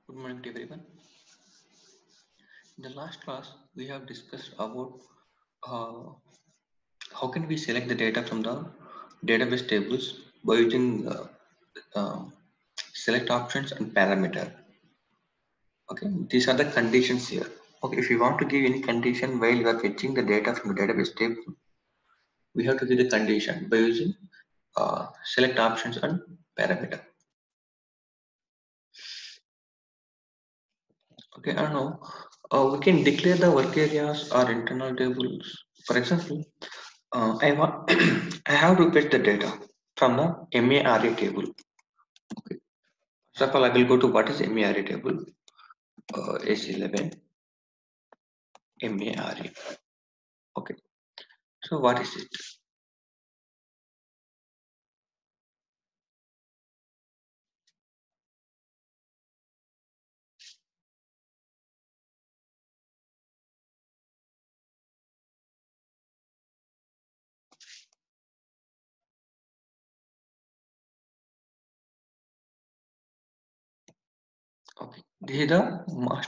Good morning to everyone. In the last class, we have discussed about uh, how can we select the data from the database tables by using um, select options and parameter. Okay, these are the conditions here. Okay, if you want to give any condition while you are fetching the data from the database table, we have to give the condition by using select options and parameter. Okay, I don't know. We can declare the work areas or internal tables. For example, I want I have to fetch the data from the MARA table. Okay. First of all, I will go to what is MARA table. S11 MARA. Okay. So what is it? Okay. This is the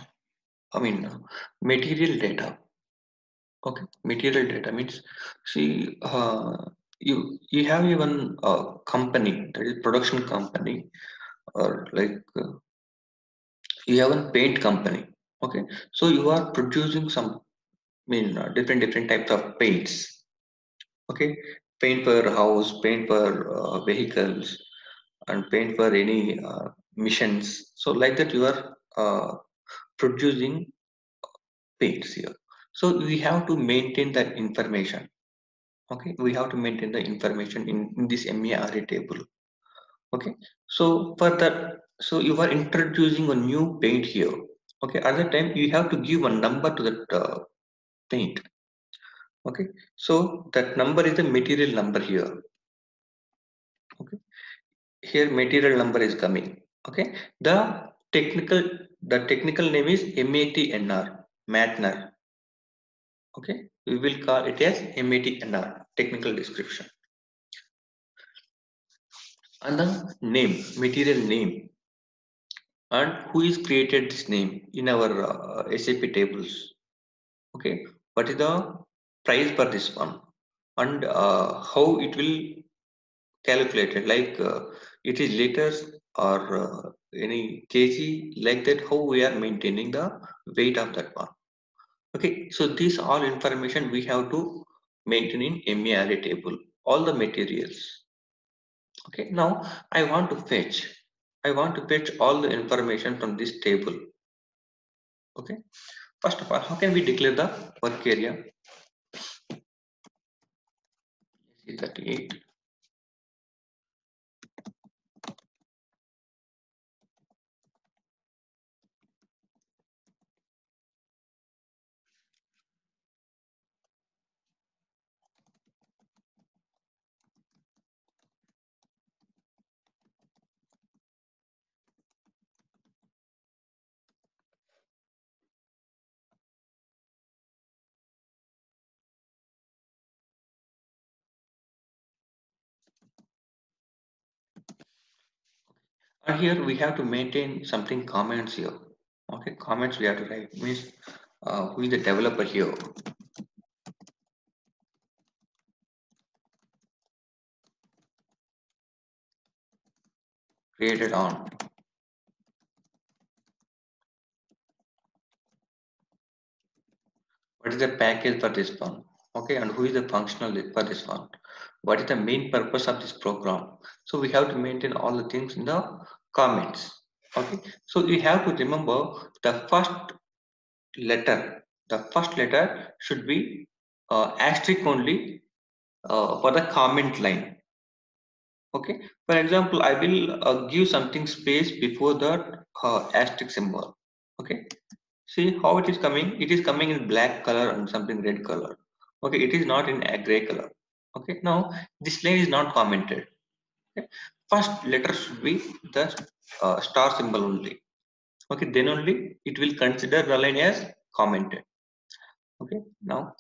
material data. Okay. Material data means see you have even a company, that is production company, or like you have a paint company. Okay. So you are producing some different types of paints. Okay, paint for house, paint for vehicles, and paint for any missions. So like that you are producing paints here. So we have to maintain that information. Okay, we have to maintain the information in this MARA table. Okay, so for that, so you are introducing a new paint here. Okay, at that time you have to give a number to that paint. Okay, so that number is the material number here. Okay, here material number is coming. Okay, technical the technical name is MATNR, matner. Okay, we will call it as MATNR, technical description. And the name, material name, and who is created this name in our SAP tables. Okay, what is the price for this one, and how it will calculated, like it is liters or any kg, like that, how we are maintaining the weight of that one. Okay, so this all information we have to maintain in MARA table, all the materials. Okay, now I want to fetch all the information from this table. Okay, first of all, how can we declare the work area? 38. And here we have to maintain something comments here. Okay, comments we have to write means who is the developer here. Created on. What is the package for this one? Okay, and who is the functional for this one? What is the main purpose of this program? So we have to maintain all the things in the comments. Okay, so you have to remember the first letter. The first letter should be asterisk only for the comment line. Okay, for example, I will give something space before that asterisk symbol. Okay, see how it is coming. It is coming in black color and something red color. Okay, it is not in a gray color. Okay, now this line is not commented. Okay, first letter should be the star symbol only. Okay, then only it will consider the line as commented. Okay, now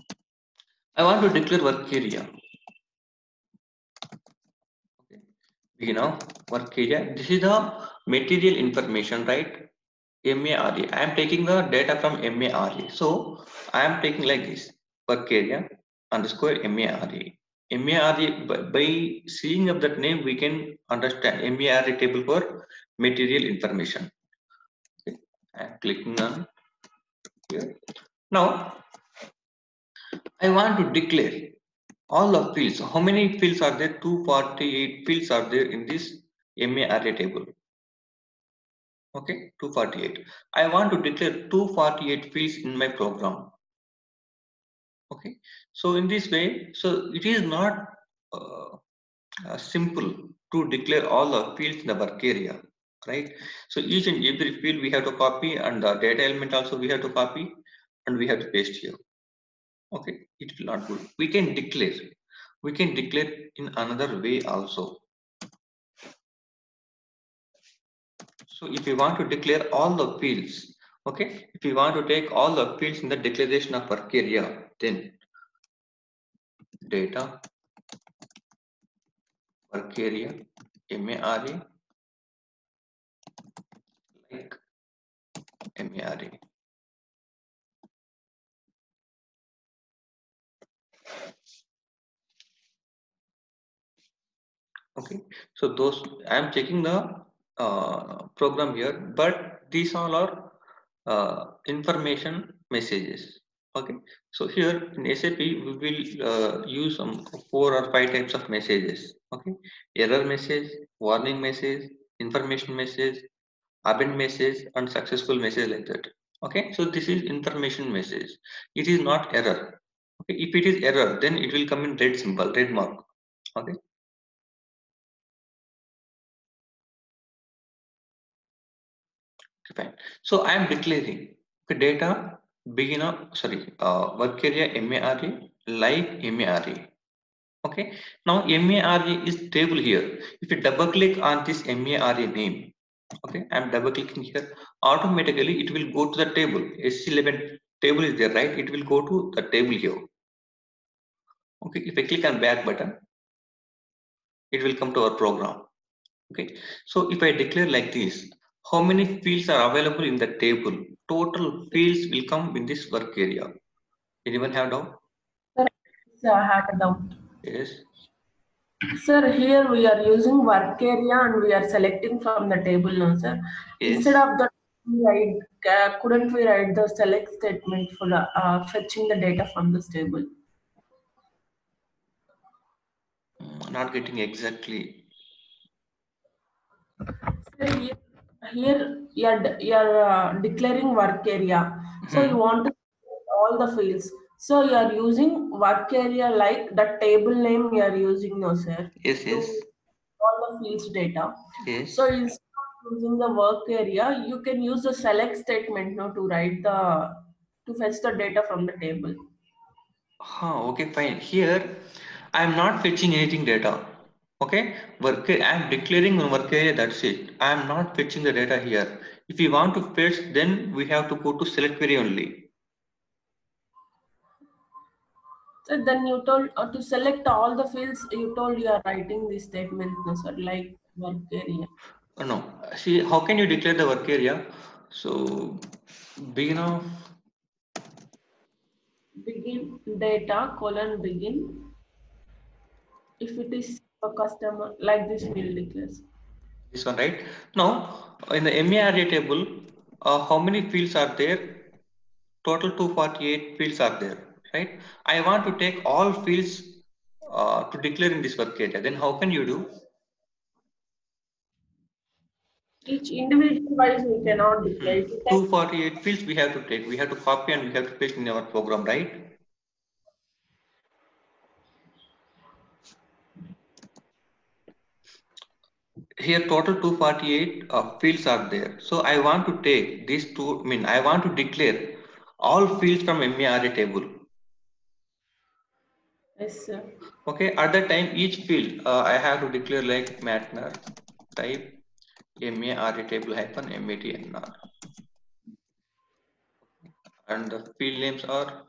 I want to declare work area. Okay, You know, work area. This is the material information, right? MARE. I am taking the data from MARE. So I am taking like this work area underscore MARE. MARE by seeing of that name we can understand MARE table for material information. Okay. I am clicking on here. Now I want to declare all the fields. How many fields are there? 248 fields are there in this MARE table. Okay, 248. I want to declare 248 fields in my program. Okay, so in this way, so it is not uh, simple to declare all the fields in the work area, right? So each and every field we have to copy, and the data element also we have to copy, and we have to paste here. Okay, it will not good. We can declare. We can declare in another way also. So if you want to declare all the fields, okay, if you want to take all the fields in the declaration of work area, then data work area MARE like MARE. Okay, so those I'm checking the program here, but these all are information messages. Okay, so here in SAP we will use some 4 or 5 types of messages. Okay, error message, warning message, information message, abandoned message, and successful message, like that. Okay, so this is information message. It is not error. Okay, if it is error, then it will come in red symbol, red mark. Okay. Fine. So I am declaring the data beginner, sorry, work area MARE, like MARE. Okay. Now MARE is table here. If you double click on this MARE name, okay, I am double clicking here. Automatically, it will go to the table. SC11 table is there, right? It will go to the table here. Okay. If I click on back button, it will come to our program. Okay, so if I declare like this, how many fields are available in the table? Total fields will come in this work area. Anyone have doubt? Sir, I had a doubt. Yes. Sir, here we are using work area and we are selecting from the table now, sir. Instead Yes. of that, couldn't we write the select statement for the fetching the data from this table? Not getting exactly. Sir, here you're declaring work area. So you Hmm. want to all the fields. So you are using work area like the table name you are using now, sir, Yes. to Yes. all the fields data. So Yes. instead of using the work area, you can use the select statement now to write the to fetch the data from the table. Okay, fine. Here, I am not fetching anything data. Okay, work. I am declaring one work area. That's it. I am not fetching the data here. If you want to fetch, then we have to go to select query only. So then you told to select all the fields. You told you are writing this statement now, sir, like work area. No, see, how can you declare the work area? So, begin of, Begin data colon begin. If it is a customer like this, we'll declare. this one, right? Now, in the MARA table, how many fields are there? Total 248 fields are there, right? I want to take all fields to declare in this work area. Then how can you do? Each individual wise we cannot declare. If you take 248 fields we have to take. We have to copy and we have to paste in our program, right? Here total 248 fields are there. So I want to take these two, I want to declare all fields from MARA table. yes, sir. Okay, at that time each field I have to declare like Matner type MARA table hyphen MATNR, and the field names are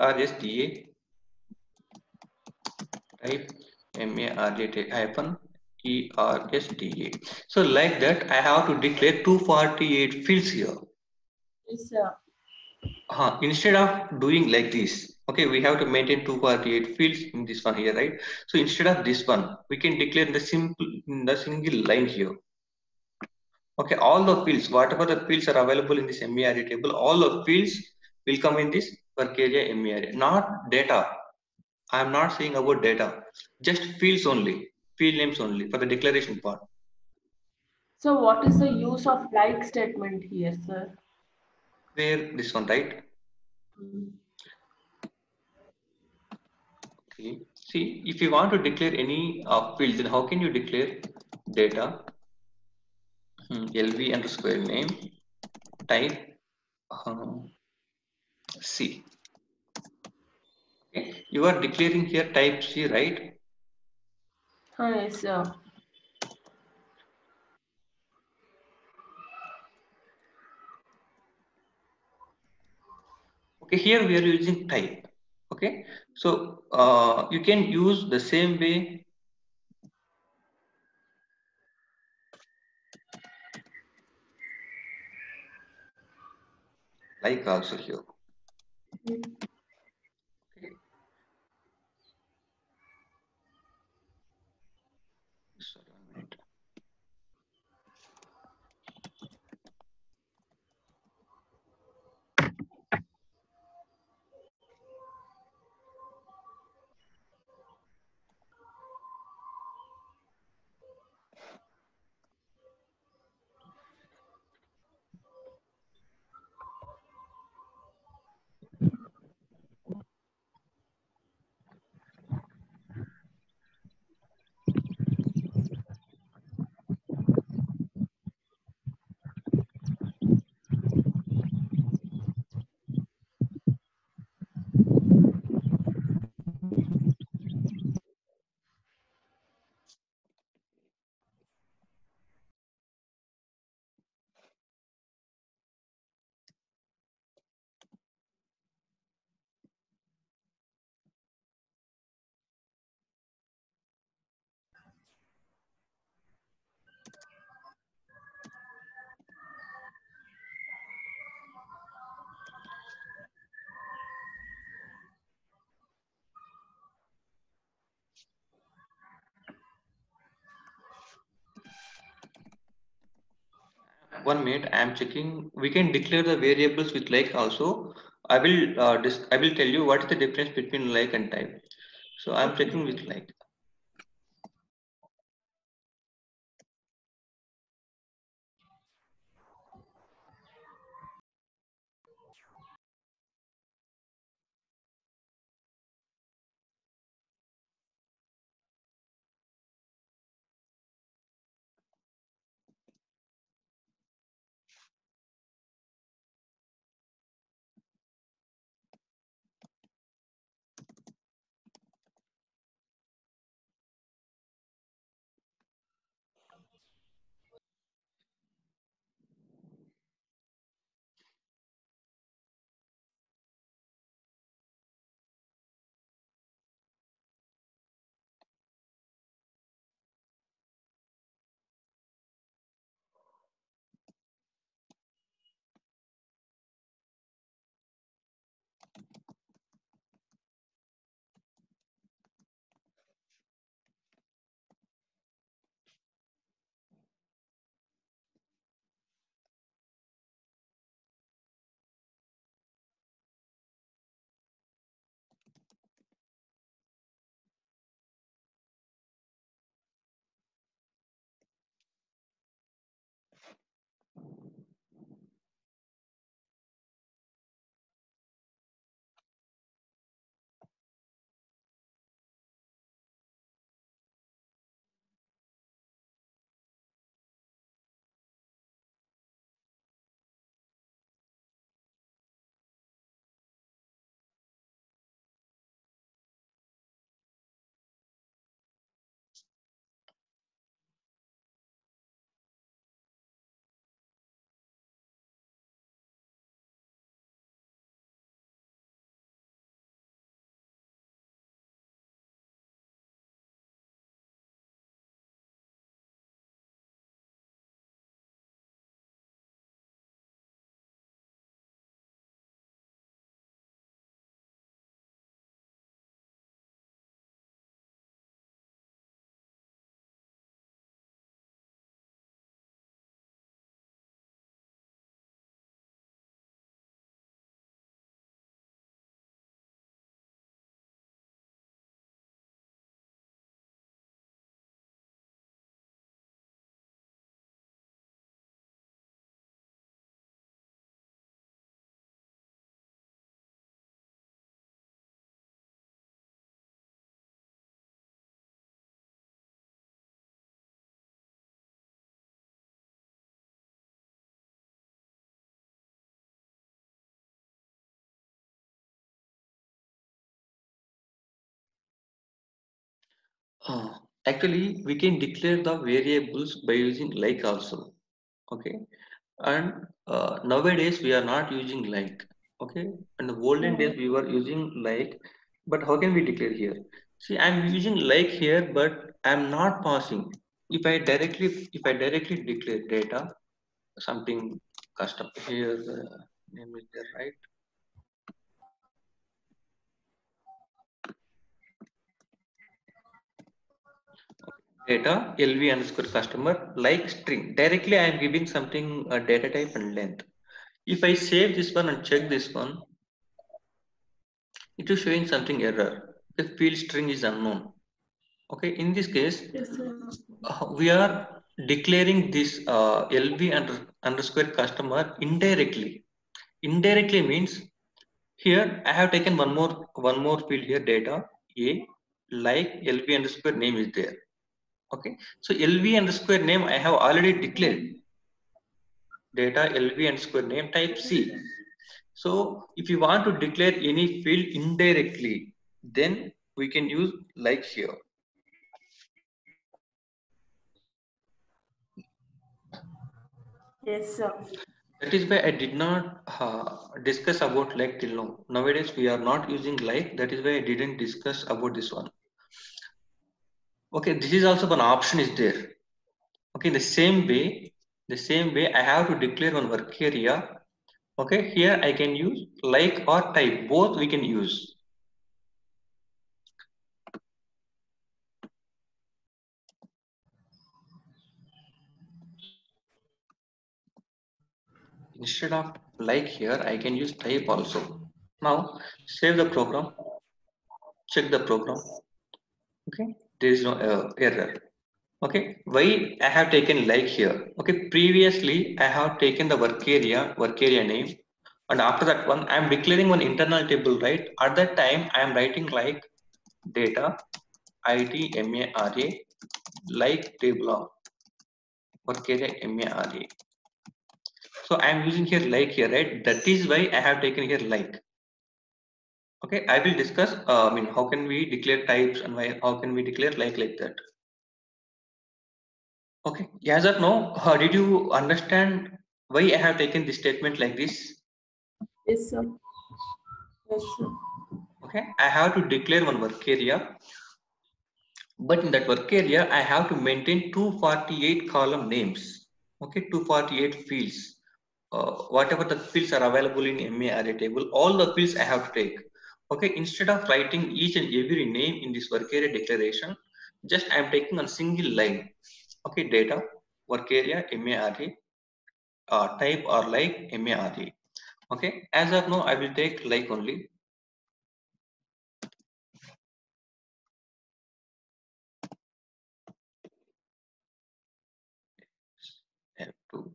ERSDA type MARA hyphen ERSDA. So like that, I have to declare 248 fields here. Yes, Instead of doing like this, okay, we have to maintain 248 fields in this one here, right? So instead of this one, we can declare in the single line here. Okay, all the fields, whatever the fields are available in this ME array table, all the fields will come in this work area ME array, not data. I am not saying about data, just fields only, field names only for the declaration part. so what is the use of like statement here, sir? Where this one, right? Mm. Okay. See, if you want to declare any field, then how can you declare data LV underscore name type C. Okay. You are declaring here type C, right? Yes, sir. Okay, here we are using type. Okay, so you can use the same way like also here. Mm. Okay. Sorry, 1 minute. One minute, I am checking. We can declare the variables with like also. I will tell you what is the difference between like and type. So I am Okay, checking sir. with like. Actually, we can declare the variables by using like also. Okay, and nowadays we are not using like. Okay, in the olden days we were using like, but how can we declare here? See, I'm using like here, but I'm not passing. If I directly declare data something custom here, name is there, right? Data lv underscore customer like string, directly I am giving something data type and length. If I save this one and check this one, it is showing something error. The field string is unknown. Okay, in this case Yes, sir. we are declaring this underscore customer indirectly. Indirectly means here I have taken one more field here, data a, like lv underscore name is there. Okay, so lv underscore name I have already declared, data lv underscore name type c. So if you want to declare any field indirectly, then we can use like here. Yes, sir. That is why I did not discuss about like till now. Nowadays we are not using like. That is why I didn't discuss about this one. Okay, this is also one option is there. Okay, the same way I have to declare one work area. Okay, here I can use like or type. Both we can use. Instead of like here, I can use type also. Now save the program, check the program. Okay, there is no error. Okay, why I have taken like here? Okay, previously I have taken the work area name, and after that one I am declaring one internal table, right? At that time I am writing like data itmara like table of work area mara. So I am using here like here, right? That is why I have taken here like. Okay, I will discuss. I mean, how can we declare types and why? How can we declare like that? Okay, yes or no? Did you understand why I have taken this statement like this? Yes, sir. Yes, sir. Okay, I have to declare one work area, but in that work area, I have to maintain 248 column names. Okay, 248 fields. Whatever the fields are available in MA array table, all the fields I have to take. Okay, instead of writing each and every name in this work area declaration, just I am taking a single line. Okay, data, work area, MA array, type or like MA array. Okay, as of now, I will take like only. F2.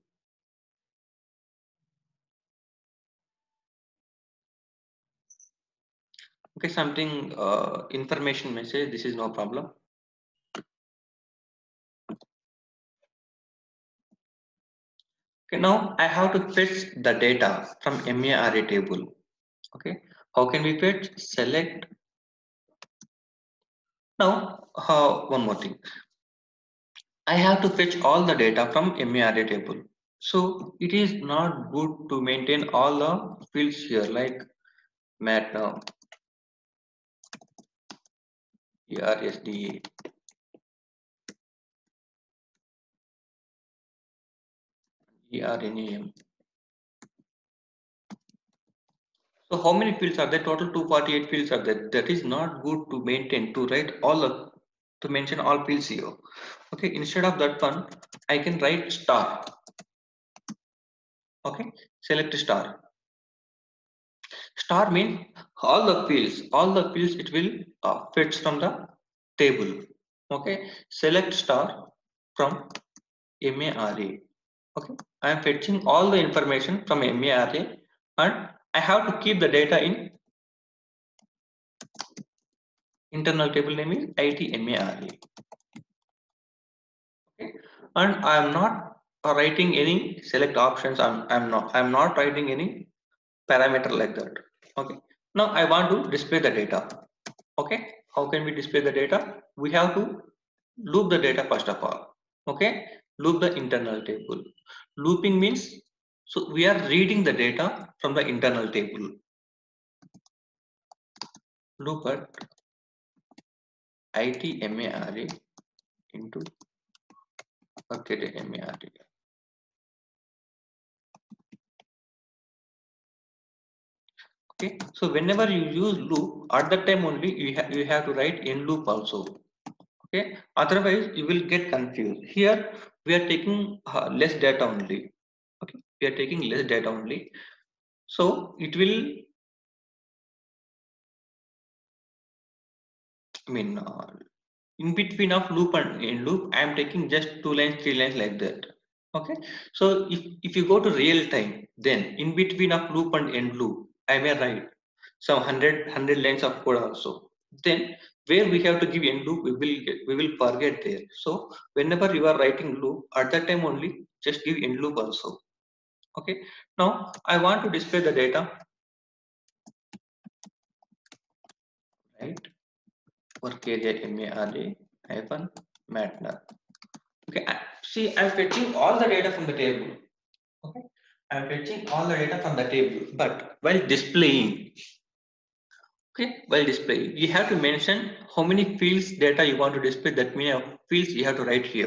Okay, something information message. This is no problem. Okay, now I have to fetch the data from MA array table. Okay, how can we fetch? Select. Now, one more thing. I have to fetch all the data from MA array table. So it is not good to maintain all the fields here like mat now, ERSDA, ERNAM. So how many fields are there? Total 248 fields are there. That is not good to maintain, to write all of, to mention all fields here. Okay, instead of that one, I can write star. Okay, select star. Star means all the fields it will fetch from the table. Okay, select star from MA array. Okay, I am fetching all the information from MA array, and I have to keep the data in internal table name is itmara. Okay, and I am not writing any select options. I'm not writing any parameter like that. Okay, now I want to display the data. Okay, how can we display the data? We have to loop the data first of all. Okay, loop the internal table. Looping means, so we are reading the data from the internal table. Loop at ITMARA into MARA. Okay, so whenever you use loop, at that time only you have to write in loop also. Okay, otherwise you will get confused. Here we are taking less data only. Okay, we are taking less data only, so it will, I mean, in between of loop and in loop, I am taking just 2 lines, 3 lines like that. Okay, so if you go to real time, then in between of loop and end loop, I may write some 100 lines of code also. Then where we have to give end loop, we will forget there. So whenever you are writing loop, at that time only just give end loop also. Okay, now I want to display the data, right? Work area MARA hyphen MATLAB. Okay, see, I'm fetching all the data from the table. Okay, I'm fetching all the data from the table, but while displaying, you have to mention how many fields data you want to display. That many of fields you have to write here.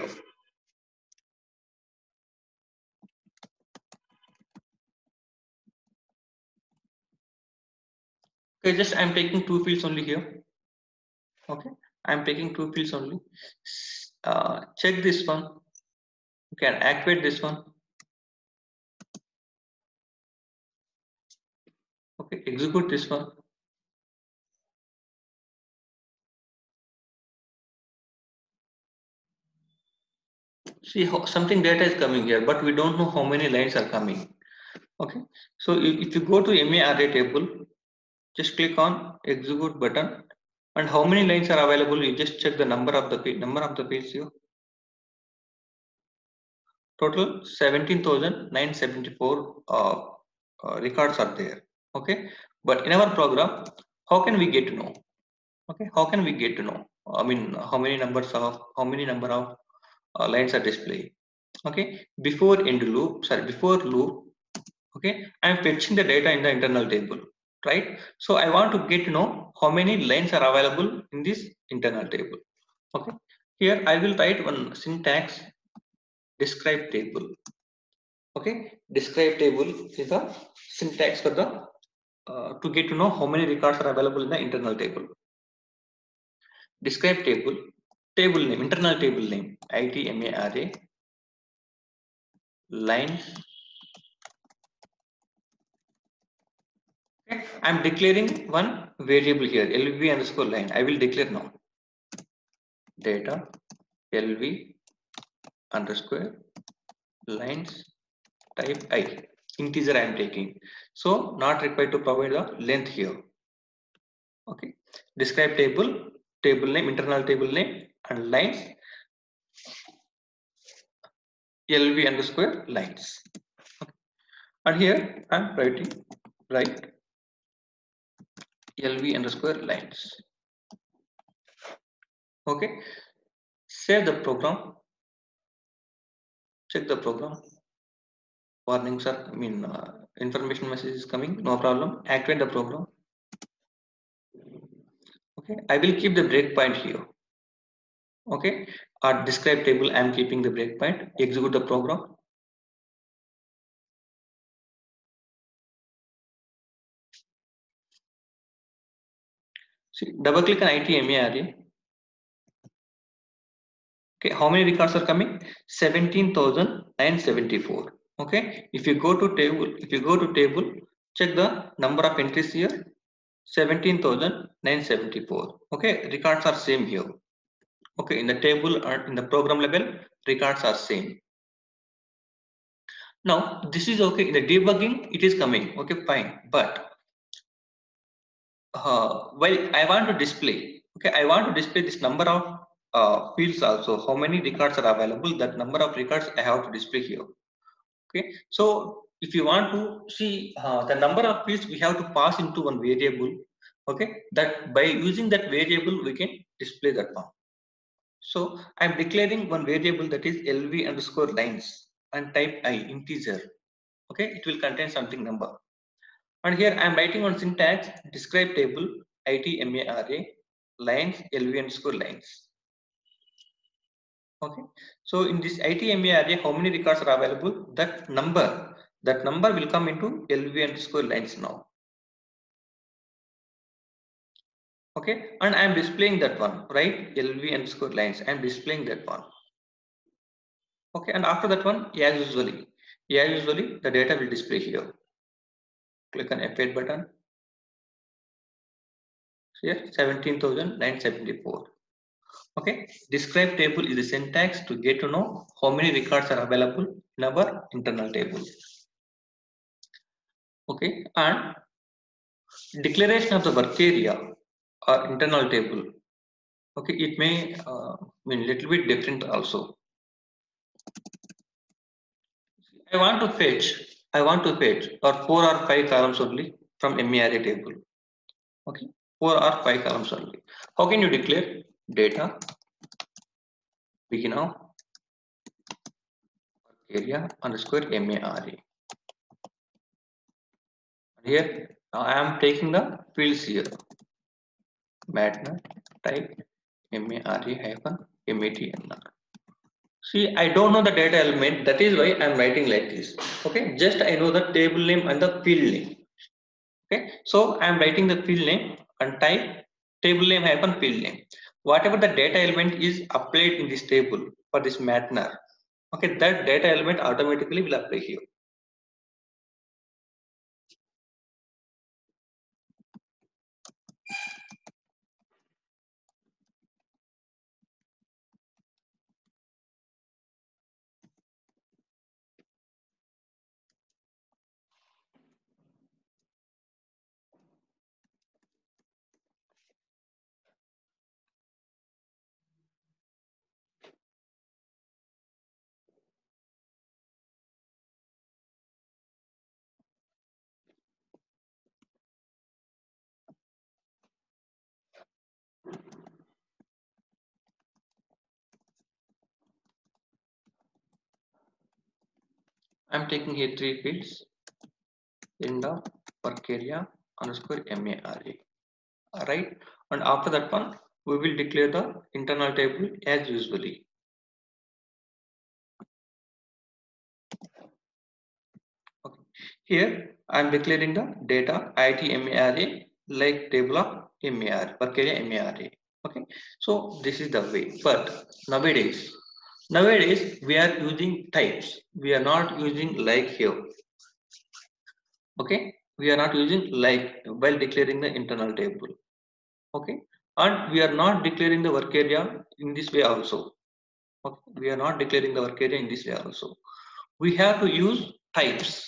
Okay, just I'm taking 2 fields only here. Okay, I'm taking 2 fields only. Check this one. You can activate this one. Okay, execute this one. See how something data is coming here, but we don't know how many lines are coming. Okay, so if you go to MARA table, just click on execute button, and how many lines are available, you just check the number of the page here. Total 17,974 records are there. Okay, but in our program, how can we get to know? Okay, how can we get to know? I mean, how many number of lines are displayed? Okay, before loop. Okay, I am fetching the data in the internal table, right? So I want to get to know how many lines are available in this internal table. Okay, here I will write one syntax, describe table. Okay, describe table is the syntax for the to get to know how many records are available in the internal table. Describe table, table name, internal table name, ITMARA lines. Okay, I am declaring one variable here, LV underscore line. I will declare now data LV underscore lines type I. Integer I am taking. So not required to provide the length here. Okay. Describe table, table name, internal table name, and lines LV underscore lines. Okay. And here I am writing right LV underscore lines. Okay. Save the program. Check the program. Warnings are, information message is coming. No problem. Activate the program. Okay. I will keep the breakpoint here. Okay. At describe table, I am keeping the breakpoint. Execute the program. See, double click on ITMARA. Okay, how many records are coming? 17,974. Okay, if you go to table, check the number of entries here. 17,974. Okay, records are same here. Okay, in the table or in the program level, records are same. Now this is okay. In the debugging, it is coming. Okay, fine. But while I want to display, okay, I want to display this number of fields also. How many records are available? That number of records I have to display here. Okay, so if you want to see the number of fields, we have to pass into one variable. Okay, that by using that variable we can display that one. So I'm declaring one variable that is lv underscore lines and type I integer. Okay, it will contain something number. And here I'm writing on syntax describe table itmara lines lv underscore lines. Okay, so in this itmara how many records are available? That number will come into lv underscore lines now. Okay, and I'm displaying that one, right? lv underscore lines, I'm displaying that one. Okay, and after that one, as usually the data will display here. Click on F8 button. Here 17,974. Okay, describe table is the syntax to get to know how many records are available in our internal table. Okay, and declaration of the work area or internal table. Okay, it may mean little bit different also. I want to fetch or 4 or 5 columns only from MARA table. Okay, 4 or 5 columns only. How can you declare data begin of area underscore MARA? Here I am taking the fields here. Matner type MARA hyphen MATNR. See, I don't know the data element. That is why I am writing like this. Okay, just I know the table name and the field name. Okay, so I am writing the field name and type table name hyphen field name. Whatever the data element is applied in this table for this Matner, okay, that data element automatically will apply here. I am taking here 3 fields in the work area underscore MARA. Right, and after that one we will declare the internal table as usually. Okay. Here I am declaring the data itmara like table of MAR work area MARA. Okay, so this is the way. But nowadays we are using types. We are not using like here. Okay, we are not using like while declaring the internal table. Okay, and we are not declaring the work area in this way also. Okay, we are not declaring the work area in this way also. We have to use types.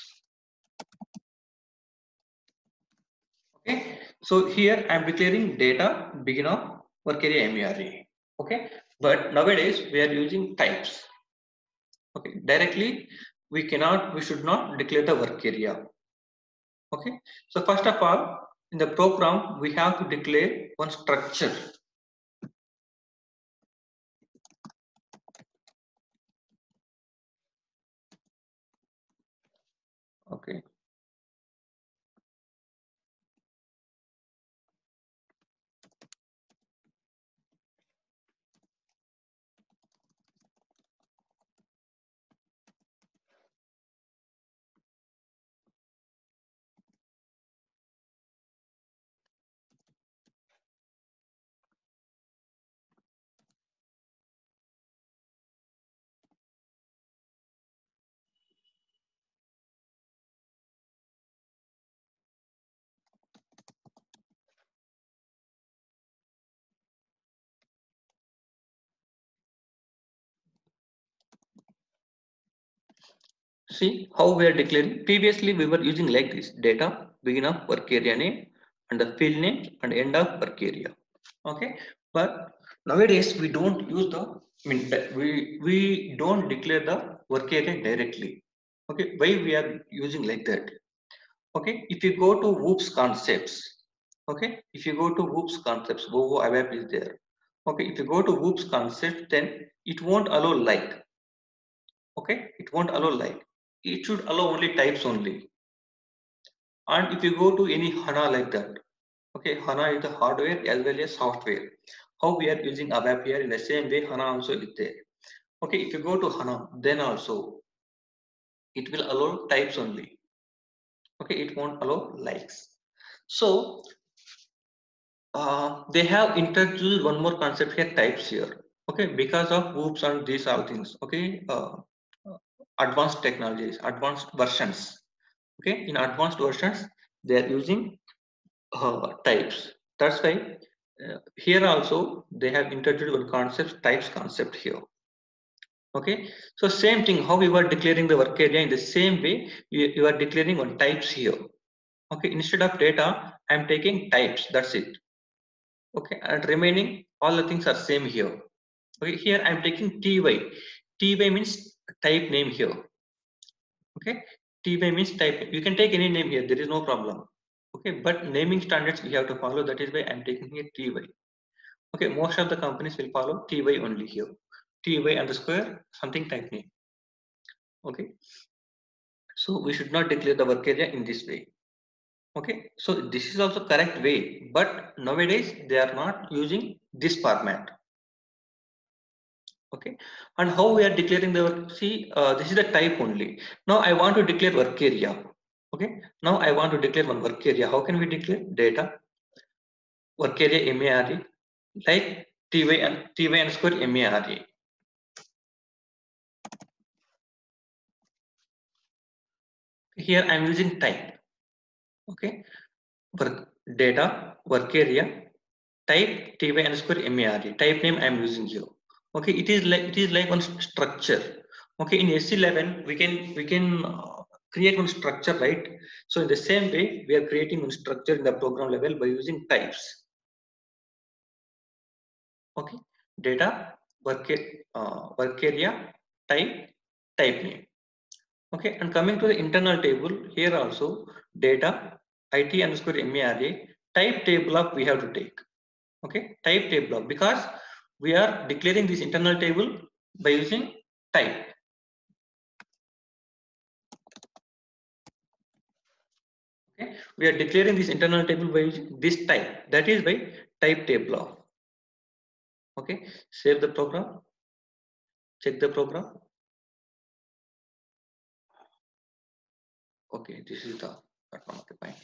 Okay, so here I am declaring data begin of work area MARA. Okay, but nowadays we are using types. Okay, directly we should not declare the work area. Okay, so first of all in the program we have to declare one structure. Okay, see how we are declaring. Previously we were using like this: data begin of work area name and the field name and end of work area. Okay, but nowadays we don't use the we don't declare the work area directly. Okay, why we are using like that? Okay, if you go to OOPS concepts, Okay, if you go to Whoops concepts, Vovo ABAP is there. Okay, if you go to Whoops concept, then it won't allow like. Okay, it won't allow like. It should allow only types only. And if you go to any HANA like that, okay, HANA is the hardware as well as software. How we are using ABAP here in the same way HANA also is there. Okay, if you go to HANA, then also it will allow types only. Okay, it won't allow likes. So they have introduced one more concept here, types here. Okay, because of Whoops and these all things. Okay, advanced technologies, advanced versions. Okay, in advanced versions, they are using types. That's why here also they have introduced one concept, types concept here. Okay, so same thing, how you are declaring the work area in the same way you are declaring one types here. Okay, instead of data, I am taking types. That's it. Okay, and remaining all the things are same here. Okay, here I am taking ty means type name here. Okay, ty means type. You can take any name here, there is no problem. Okay, but naming standards we have to follow. That is why I am taking here ty. Okay, most of the companies will follow ty only here. Ty underscore something type name. Okay, so we should not declare the work area in this way. Okay, so this is also correct way, but nowadays they are not using this format. Okay, and how we are declaring the work, see, this is the type only. Now I want to declare work area. Okay, now I want to declare one work area. How can we declare? Data work area mare, like ty underscore mare. Here I am using type. Okay, work data work area type ty underscore mare, type name I am using here. Okay, it is like one structure. Okay, in S11 we can create one structure, right? So in the same way we are creating one structure in the program level by using types. Okay, data work area type type name. Okay, and coming to the internal table, here also data it underscore mare type table of we have to take. Okay, type table of, because we are declaring this internal table by using type. Okay, we are declaring this internal table by using this type, that is by type table of. Okay, save the program, check the program. Okay, this is the that one. Okay, fine.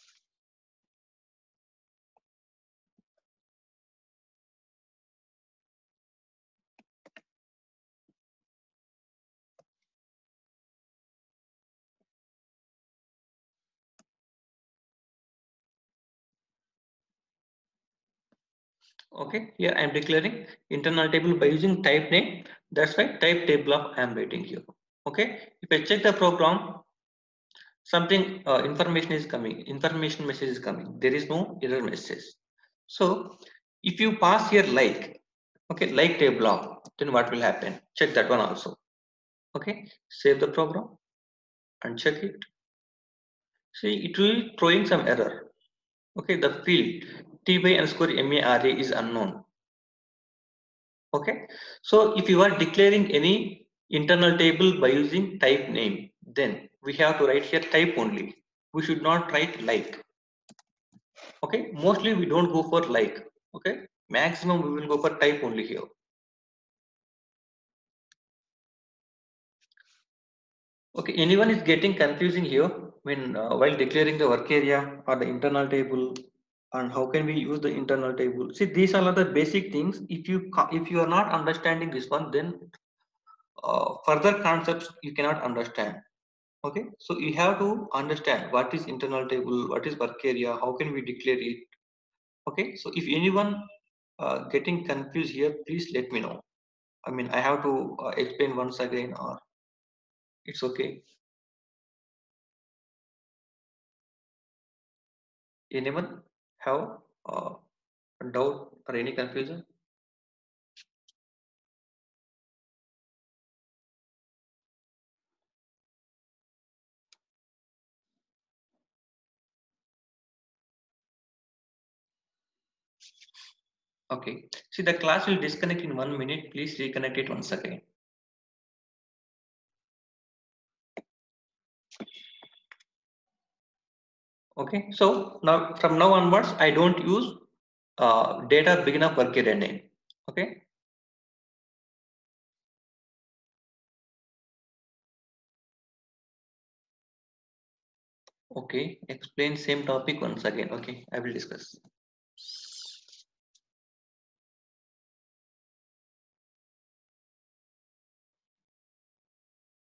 Okay, here I am declaring internal table by using type name. That's why type table of I am writing here. Okay, if I check the program, something information is coming, information message is coming, there is no error message. So if you pass here like, okay, like table of, then what will happen? Check that one also. Okay, save the program and check it. See, it will be throwing some error. Okay, the field ty underscore mare is unknown. Okay, so if you are declaring any internal table by using type name, then we have to write here type only. We should not write like. Okay, mostly we don't go for like. Okay, maximum we will go for type only here. Okay, anyone is getting confusing here when while declaring the work area or the internal table, and how can we use the internal table? See, these are the basic things. If you are not understanding this one, then further concepts you cannot understand. Okay, so you have to understand what is internal table, what is work area, how can we declare it. Okay, so if anyone getting confused here, please let me know. I mean, I have to explain once again, or it's okay. Anyone have doubt or any confusion? Okay. See, the class will disconnect in 1 minute. Please reconnect it once again. Okay. So now from now onwards, I don't use data begin of work area name. Okay. Okay. Explain same topic once again. Okay. I will discuss.